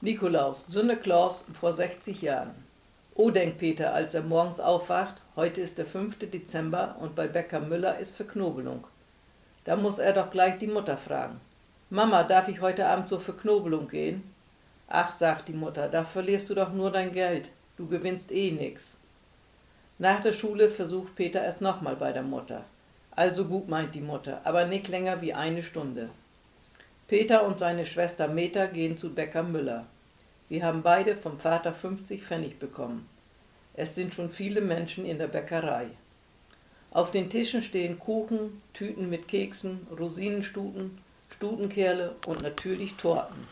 Nikolaus, Sündeklaus vor 60 Jahren. Oh, denkt Peter, als er morgens aufwacht, heute ist der 5. Dezember und bei Bäcker Müller ist Verknobelung. Da muss er doch gleich die Mutter fragen. Mama, darf ich heute Abend zur Verknobelung gehen? Ach, sagt die Mutter, da verlierst du doch nur dein Geld, du gewinnst eh nix. Nach der Schule versucht Peter es nochmal bei der Mutter. Also gut, meint die Mutter, aber nicht länger wie eine Stunde. Peter und seine Schwester Meta gehen zu Bäcker Müller. Sie haben beide vom Vater 50 Pfennig bekommen. Es sind schon viele Menschen in der Bäckerei. Auf den Tischen stehen Kuchen, Tüten mit Keksen, Rosinenstuten, Stutenkerle und natürlich Torten.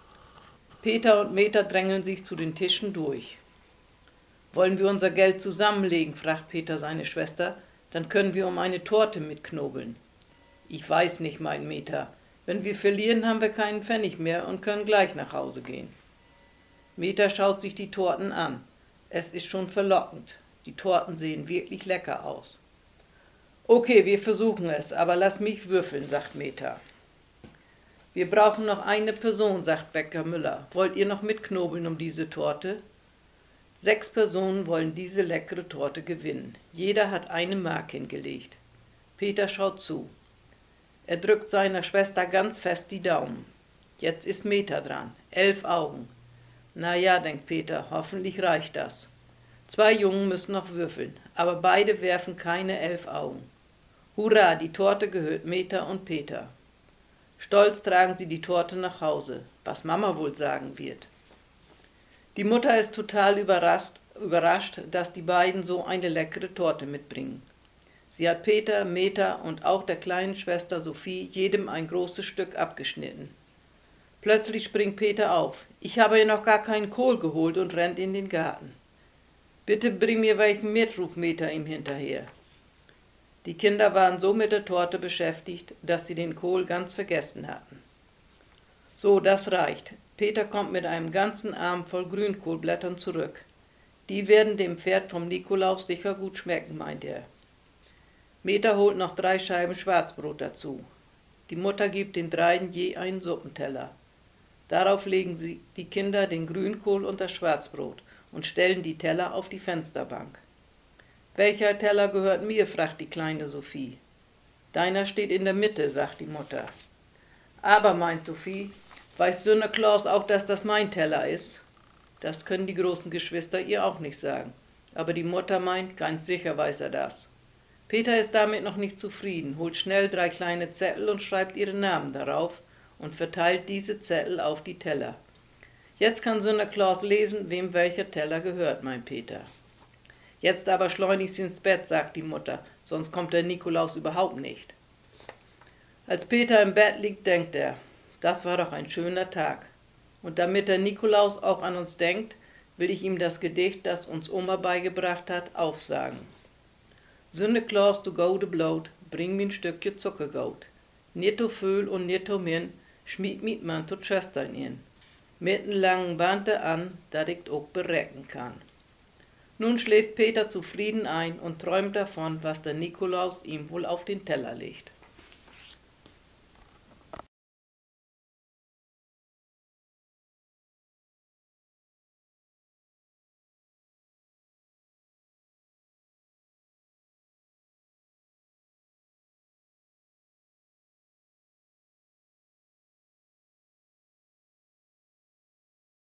Peter und Meta drängeln sich zu den Tischen durch. Wollen wir unser Geld zusammenlegen, fragt Peter seine Schwester, dann können wir um eine Torte mitknobeln. Ich weiß nicht, meint Meta. Wenn wir verlieren, haben wir keinen Pfennig mehr und können gleich nach Hause gehen. Meta schaut sich die Torten an. Es ist schon verlockend. Die Torten sehen wirklich lecker aus. Okay, wir versuchen es, aber lass mich würfeln, sagt Meta. Wir brauchen noch eine Person, sagt Bäcker Müller. Wollt ihr noch mitknobeln um diese Torte? 6 Personen wollen diese leckere Torte gewinnen. Jeder hat eine Mark hingelegt. Peter schaut zu. Er drückt seiner Schwester ganz fest die Daumen. Jetzt ist Meta dran. 11 Augen. Na ja, denkt Peter, hoffentlich reicht das. 2 Jungen müssen noch würfeln, aber beide werfen keine 11 Augen. Hurra, die Torte gehört Meta und Peter. Stolz tragen sie die Torte nach Hause, was Mama wohl sagen wird. Die Mutter ist total überrascht, dass die beiden so eine leckere Torte mitbringen. Sie hat Peter, Meta und auch der kleinen Schwester Sophie jedem ein großes Stück abgeschnitten. Plötzlich springt Peter auf. Ich habe ja noch gar keinen Kohl geholt und rennt in den Garten. Bitte bring mir welchen mit, ruft Meta ihm hinterher. Die Kinder waren so mit der Torte beschäftigt, dass sie den Kohl ganz vergessen hatten. So, das reicht. Peter kommt mit einem ganzen Arm voll Grünkohlblättern zurück. Die werden dem Pferd vom Nikolaus sicher gut schmecken, meint er. Meta holt noch 3 Scheiben Schwarzbrot dazu. Die Mutter gibt den dreien je einen Suppenteller. Darauf legen die Kinder den Grünkohl und das Schwarzbrot und stellen die Teller auf die Fensterbank. »Welcher Teller gehört mir?« fragt die kleine Sophie. »Deiner steht in der Mitte«, sagt die Mutter. »Aber«, meint Sophie, »weiß Sündeklaus auch, dass das mein Teller ist?« Das können die großen Geschwister ihr auch nicht sagen, aber die Mutter meint, ganz sicher weiß er das. Peter ist damit noch nicht zufrieden, holt schnell 3 kleine Zettel und schreibt ihren Namen darauf und verteilt diese Zettel auf die Teller. Jetzt kann Sündeklaus lesen, wem welcher Teller gehört, meint Peter. Jetzt aber schleunigst ins Bett, sagt die Mutter, sonst kommt der Nikolaus überhaupt nicht. Als Peter im Bett liegt, denkt er, das war doch ein schöner Tag. Und damit der Nikolaus auch an uns denkt, will ich ihm das Gedicht, das uns Oma beigebracht hat, aufsagen. Sündeklaus, du gode Blot, bring mir ein Stückchen Zuckergold. Nitto Föhl und nitto Min, schmied mit man tot Schwestern in. Mit n langen Bante an, dat ich auch berecken kann. Nun schläft Peter zufrieden ein und träumt davon, was der Nikolaus ihm wohl auf den Teller legt.